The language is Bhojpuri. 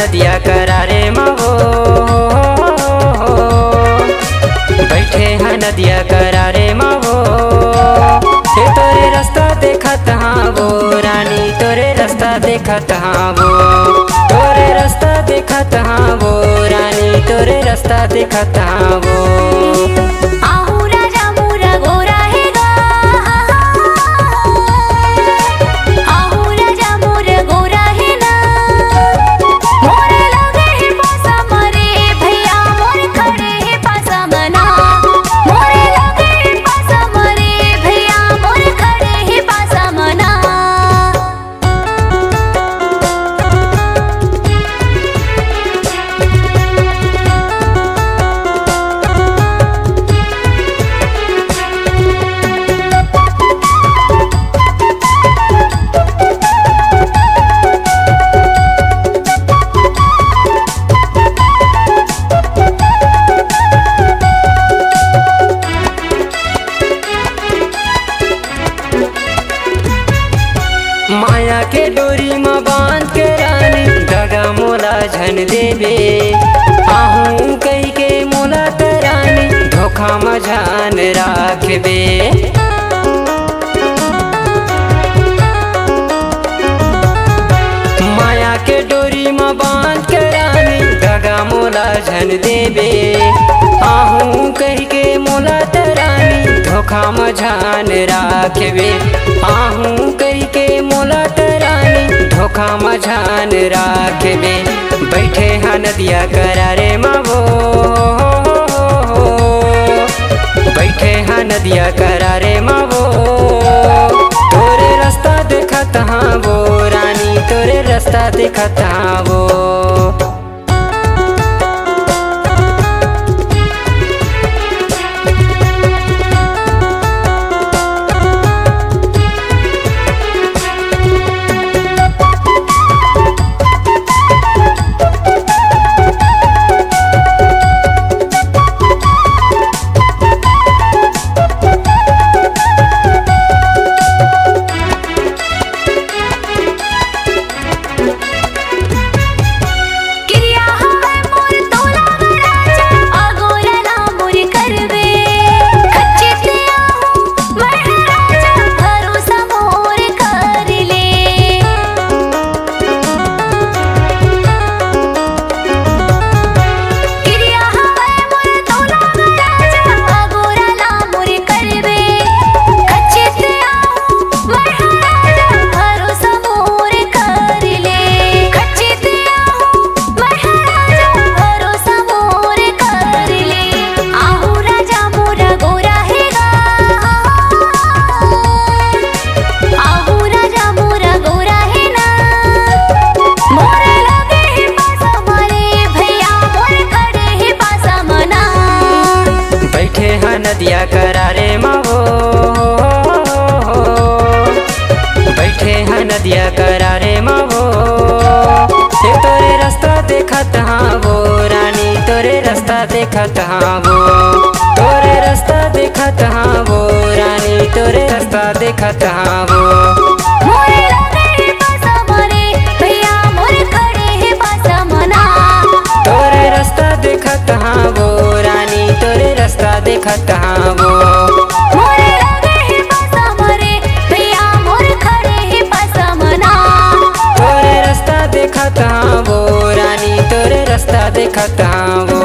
नदिया करारे मावो, बैठे हैं नदिया करारे मावो। ये तोरे रास्ता देखत हाँ वो रानी, तोरे रास्ता देखत हाँ वो, तोरे रास्ता देखत हाँ वो रानी, तोरे रास्ता देखत हाँ वो। माया के डोरी में बांध के रानी दगा मोला झन देवे, आहूँ कही के मोला तरानी धोखा में जान राखबे। माया के डोरी में बांध के रानी दगा मोला झन देवे, आहूँ कही के मोला तरानी धोखा में जान राखबे। आहूँ कही के मोला तरानी धोखा में जान राखबे। बैठे हैं नदिया करारे मावो, बैठे हैं नदिया करारे मावो। तोरे रास्ता देखत हाँ वो रानी, तोरे रास्ता देखत हाँ वो। नदिया करारे मावो, बैठे हैं नदिया करारे मावो। ये तोरे रास्ता देखत हाँ वो रानी, तोरे रास्ता देखत हाँ वो, तोरे रास्ता देखत हाँ वो रानी, तोरे रास्ता देखत हाँ वो। तोरे रास्ता देखत हाँ वो रानी, तोरे रास्ता देखत हाँ वो। तोरे रास्ता देखत हाँ वो रानी, तोरे रास्ता देखत हाँ वो।